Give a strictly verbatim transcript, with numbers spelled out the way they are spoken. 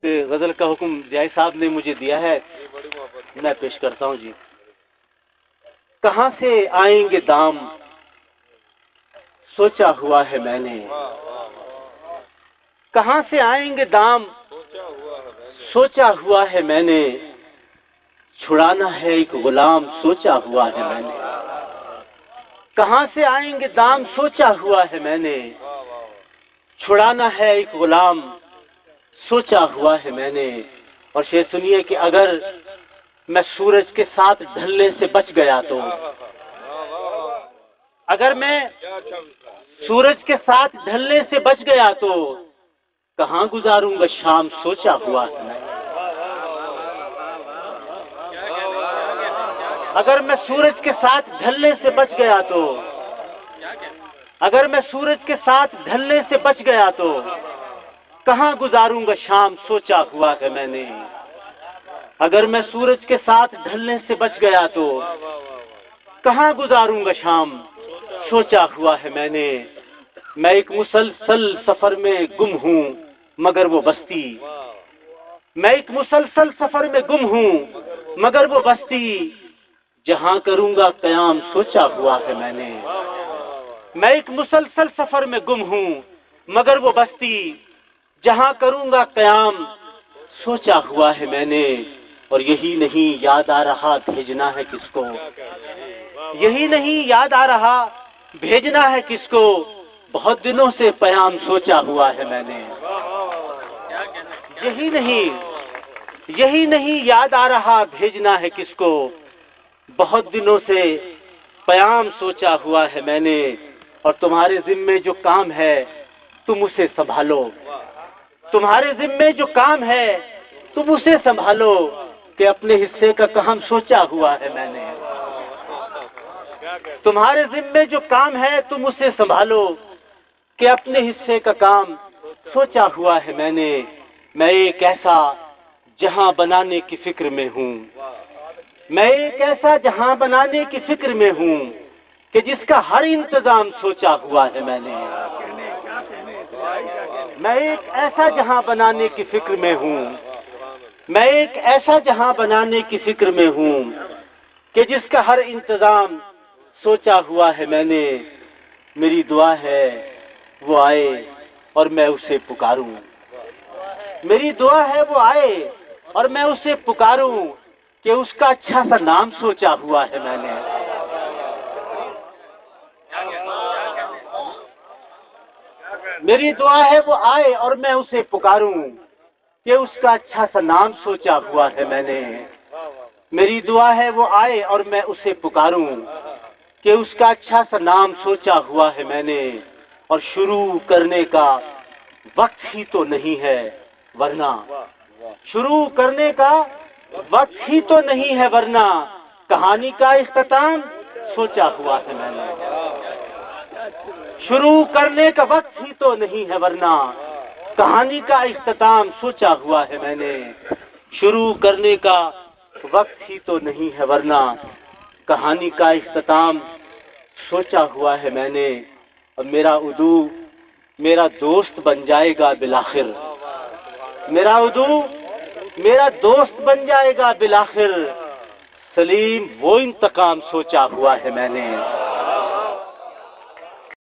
غزل کا حکم جائی صاحب نے مجھے دیا ہے، میں پیش کرتا ہوں جی۔ کہاں سے آئیں گے دام سوچا ہوا ہے میں نے، کہاں سے آئیں گے دام سوچا ہوا ہے میں نے، چھڑانا ہے ایک غلام سوچا ہوا ہے میں نے، کہاں سے آئیں گے دام سوچا ہوا ہے میں نے، چھڑانا ہے ایک غلام سوچا ہوا ہے میں نے۔ اور شعر سنیے کہ اگر میں سورج کے ساتھ ڈھلنے سے بچ گیا تو، اگر میں سورج کے ساتھ ڈھلنے سے بچ گیا تو کہاں گزاروں گا شام سوچا ہوا ہے میں نے۔ اگر میں سورج کے ساتھ ڈھلنے سے بچ گیا تو، اگر میں سورج کے ساتھ ڈھلنے سے بچ گیا تو کہاں گزاروں گا شام سوچا ہوا ہے میں نے۔ اگر میں سورج کے ساتھ ڈھلنے سے بچ گیا تو کہاں گزاروں گا شام سوچا ہوا ہے میں نے۔ میں ایک مسلسل سفر میں گم ہوں مگر وہ بستی، میں ایک مسلسل سفر میں گم ہوں مگر وہ بستی، جہاں کروں گا قیام سوچا ہوا ہے میں نے۔ میں ایک مسلسل سفر میں گم ہوں مگر وہ بستی، جہاں کروں گا قیام سوچا ہوا ہے میں نے۔ اور یہی نہیں یاد آ رہا بھیجنا ہے کس کو، یہی نہیں یاد آ رہا بھیجنا ہے کس کو، بہت دنوں سے پیام سوچا ہوا ہے میں نے۔ یہی نہیں یہی نہیں یاد آ رہا بھیجنا ہے کس کو، بہت دنوں سے پیام سوچا ہوا ہے میں نے۔ اور تمہارے ذمے جو کام ہے تم اسے سنبھالو، تمہارے ذمے جو کام ہے تم اسے سنبھالو، کہ اپنے حصے کا کام سوچا ہوا ہے میں نے۔ تمہارے ذمے جو کام ہے تم اسے سنبھالو، کہ اپنے حصے کا کام سوچا ہوا ہے میں نے۔ میں ایک ایسا جہاں بنانے کی فکر میں ہوں، میں ایک ایسا جہاں بنانے کی فکر میں ہوں کہ جس کا ہر انتظام سوچا ہوا ہے میں نے۔ میں ایک ایسا جہاں بنانے کی فکر میں ہوں، میں ایک ایسا جہاں بنانے کی فکر میں ہوں کہ جس کا ہر انتظام سوچا ہوا ہے میں نے۔ میری دعا ہے وہ آئے اور میں اسے پکاروں، میری دعا ہے وہ آئے اور میں اسے پکاروں، کہ اس کا اچھا سا نام سوچا ہوا ہے میں نے۔ میری دعا ہے وہ آئے اور میں اسے پکاروں، کہ اس کا اچھا سا نام سوچا ہوا ہے میں نے۔ میری دعا ہے وہ آئے اور میں اسے پکاروں، کہ اس کا اچھا سا نام سوچا ہوا ہے میں نے۔ اور شروع کرنے کا وقت ہی تو نہیں ہے ورنہ، شروع کرنے کا وقت ہی تو نہیں ہے ورنہ، کہانی کا اختتام سوچا ہوا ہے میں نے۔ شروع کرنے کا وقت ہی تو نہیں ہے ورنہ، کہانی کا اختتام سوچا ہوا ہے میں نے۔ شروع کرنے کا وقت ہی تو نہیں ہے ورنہ، کہانی کا اختتام سوچا ہوا ہے میں نے۔ اور میرا عدو میرا دوست بن جائے گا بالآخر، میرا عدو میرا دوست بن جائے گا بالآخر، سلیم وہ انتقام سوچا ہوا ہے میں نے۔